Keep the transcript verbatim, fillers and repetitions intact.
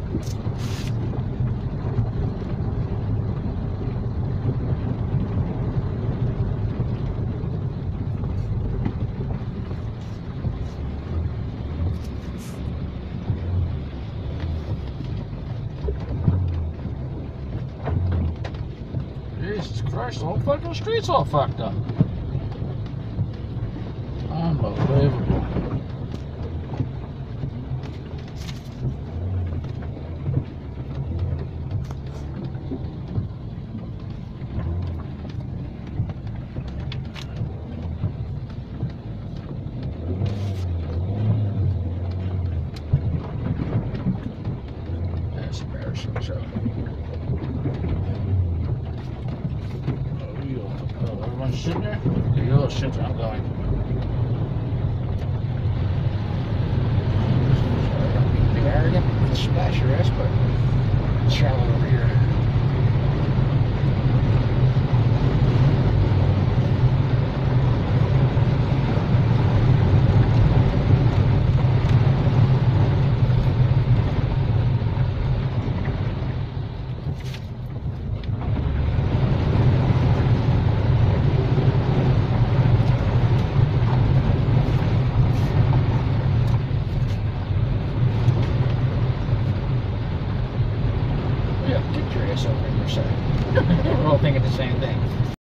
Jesus Christ, the whole fucking street's all fucked up. Unbelievable. That's embarrassing, so. Oh, everyone's sitting there? Okay, you little shit, I'm going. Sorry, don't be too arrogant. Splash your ass, but shallow over here. Yeah, get your ass over here, sir. We're all thinking the same thing.